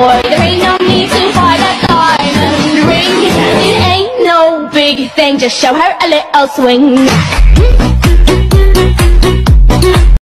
boy. There ain't no need to buy that diamond ring. It ain't no big thing, just show her a little swing.